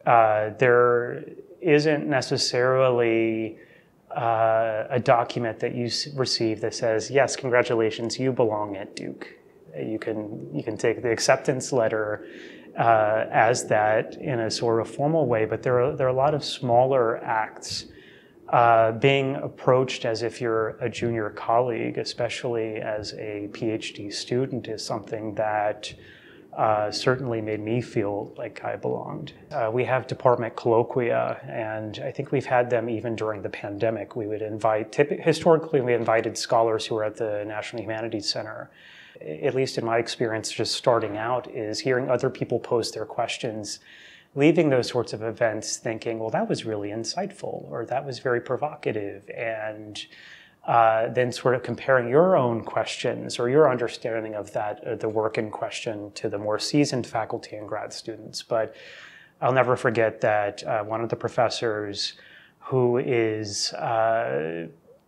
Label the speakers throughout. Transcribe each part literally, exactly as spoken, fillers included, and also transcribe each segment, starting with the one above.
Speaker 1: uh, there isn't necessarily uh, a document that you receive that says, yes, congratulations, you belong at Duke. You can, you can take the acceptance letter uh, as that in a sort of formal way, but there are, there are a lot of smaller acts. Uh, being approached as if you're a junior colleague, especially as a PhD student, is something that uh, certainly made me feel like I belonged. Uh, we have department colloquia, and I think we've had them even during the pandemic. We would invite, historically we invited scholars who were at the National Humanities Center. At least in my experience, just starting out, is hearing other people pose their questions, leaving those sorts of events thinking, well, that was really insightful, or that was very provocative, and uh, then sort of comparing your own questions or your understanding of that, uh, the work in question, to the more seasoned faculty and grad students. But I'll never forget that uh, one of the professors, who is uh,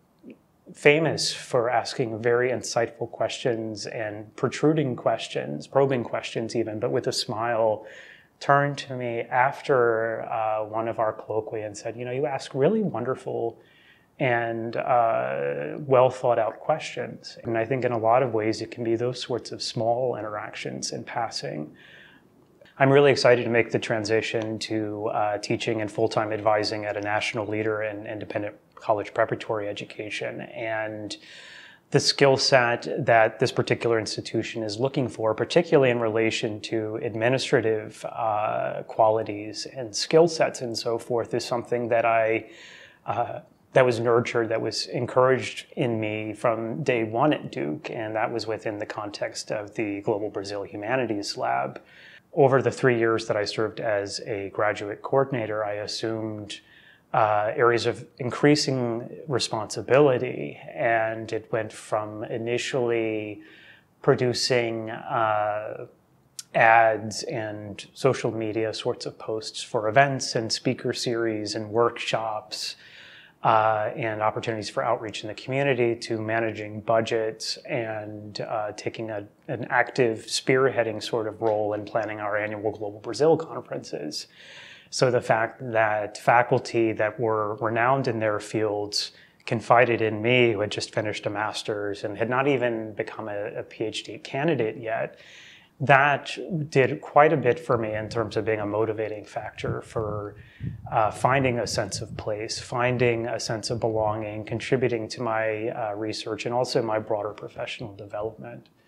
Speaker 1: famous for asking very insightful questions and protruding questions, probing questions even, but with a smile, turned to me after uh, one of our colloquia and said, you know, you ask really wonderful and uh, well thought out questions. And I think in a lot of ways it can be those sorts of small interactions in passing. I'm really excited to make the transition to uh, teaching and full-time advising at a national leader in independent college preparatory education. And the skill set that this particular institution is looking for, particularly in relation to administrative uh, qualities and skill sets and so forth, is something that I uh, that was nurtured, that was encouraged in me from day one at Duke, and that was within the context of the Global Brazil Humanities Lab. Over the three years that I served as a graduate coordinator, I assumed Uh, areas of increasing responsibility, and it went from initially producing uh, ads and social media sorts of posts for events and speaker series and workshops uh, and opportunities for outreach in the community, to managing budgets and uh, taking a, an active spearheading sort of role in planning our annual Global Brazil conferences. So the fact that faculty that were renowned in their fields confided in me, who had just finished a master's and had not even become a, a PhD candidate yet, that did quite a bit for me in terms of being a motivating factor for uh, finding a sense of place, finding a sense of belonging, contributing to my uh, research and also my broader professional development.